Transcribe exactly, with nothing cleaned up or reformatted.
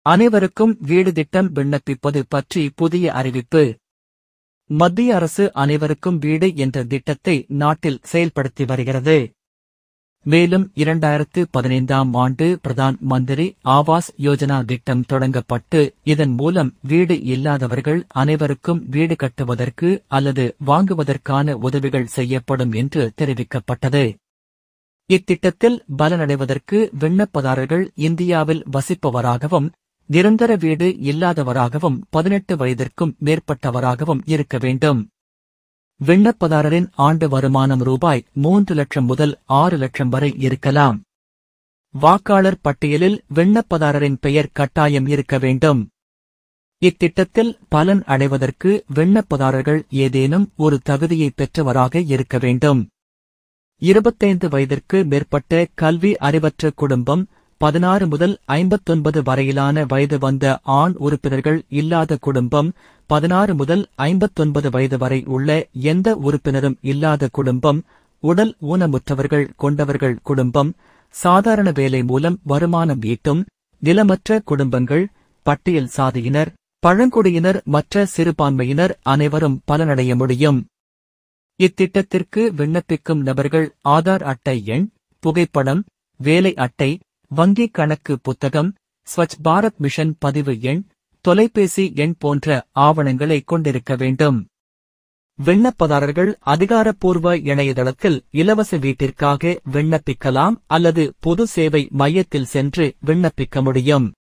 அனைவருக்கும் வீடு திட்டம் விண்ணப்பிப்பது பற்றி புதிய அறிவிப்பு. மத்திய அரசு அனைவருக்கும் வீடு என்ற திட்டத்தை நாட்டில் செயல்படுத்தி வருகிறது. மேலும் இரண்டாயிரத்து பதினைந்தாம் ஆண்டு பிரதான் மந்திரி ஆவாஸ் யோஜனா திட்டம் தொடங்கப்பட்டு இதன் மூலம் வீடு இல்லாதவர்கள் அனைவருக்கும் வீடு கட்டுவதற்கு அல்லது வாங்குவதற்கான உதவிகள் செய்யப்படும் என்று தெரிவிக்கப்பட்டது. இத்திட்டத்தில் பலனடைவதற்கு விண்ணப்பதாரர்கள் இந்தியாவில் வசிப்பவராகவும் நிரந்தர வீடு இல்லாதவராகவும் பதினெட்டு வயதிற்கும் மேற்பட்டவராகவும் இருக்க வேண்டும். விண்ணப்பதாரரின் ஆண்டு வருமானம் ரூபாய் மூன்று லட்சம் முதல் ஆறு லட்சம் வரை இருக்கலாம். வாக்காளர் பட்டியலில் விண்ணப்பதாரரின் பெயர் கட்டாயம் இருக்க வேண்டும். இத்திட்டத்தில் பலன் அடைவதற்கு விண்ணப்பதாரர்கள் ஏதேனும் ஒரு தகுதியை பெற்றவராக இருக்க வேண்டும். இருபத்தைந்து வயதிற்கு மேற்பட்ட கல்வி அறிவற்ற குடும்பம், பதினாறு முதல் ஐம்பத்தொன்பது வரையிலான வயது வந்த ஆண் உறுப்பினர்கள் இல்லாத குடும்பம், பதினாறு முதல் ஐம்பத்தொன்பது வயது வரை உள்ள எந்த உறுப்பினரும் இல்லாத குடும்பம், உடல் ஊனமுற்றவர்கள் கொண்டவர்கள் குடும்பம், சாதாரண வேலை மூலம் வருமானம் ஈட்டும் நிலமற்ற குடும்பங்கள், பட்டியல் சாதியினர், பழங்குடியினர் மற்ற சிறுபான்மையினர் அனைவரும் பலனடைய முடியும். இத்திட்டத்திற்கு விண்ணப்பிக்கும் நபர்கள் ஆதார் அட்டை எண், புகைப்படம், வேலை அட்டை, வங்கிக் கணக்கு புத்தகம், ஸ்வச் பாரத் மிஷன் பதிவு எண், தொலைபேசி எண் போன்ற ஆவணங்களை கொண்டிருக்க வேண்டும். விண்ணப்பதாரர்கள் அதிகாரப்பூர்வ இணையதளத்தில் இலவச வீட்டிற்காக விண்ணப்பிக்கலாம் அல்லது பொது சேவை மையத்தில் சென்று விண்ணப்பிக்க முடியும்.